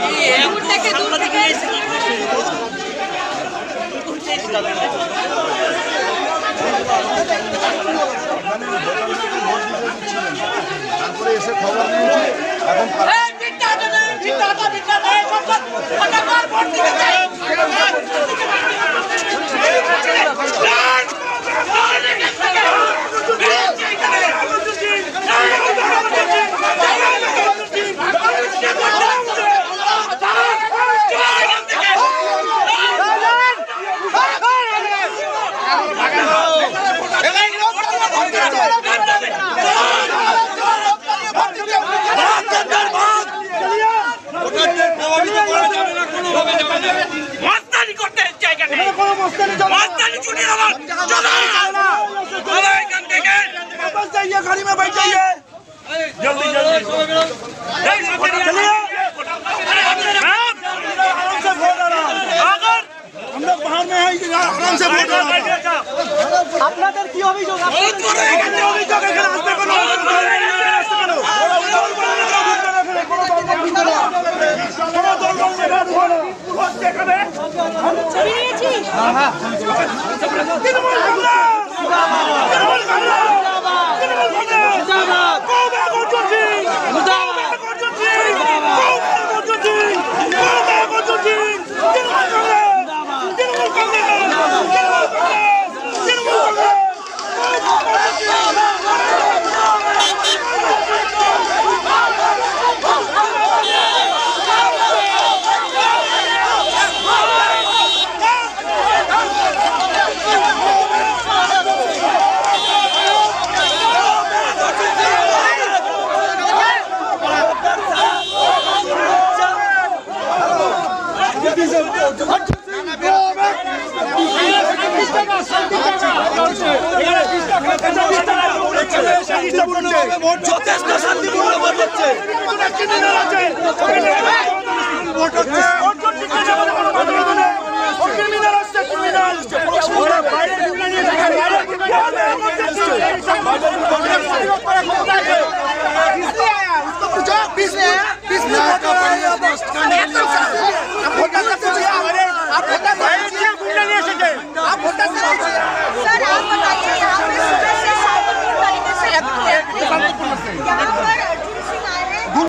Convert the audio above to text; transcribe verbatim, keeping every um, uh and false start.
তারপরে এসে খবর নিয়েছি এখন गाड़ी में बैठ जाइए जल्दी जल्दी आराम से वोट डाला हम लोग बाहर में हैं आराम से वोट डाला আপনাদের কি অভিযোগ আপনাদের অভিযোগ এখানে আসবে কোনো ভোট দেখাবে ছড়িয়েছি হ্যাঁ হ্যাঁ তৃণমূল যথেষ্ট শান্তিপূর্ণ ভোট হচ্ছে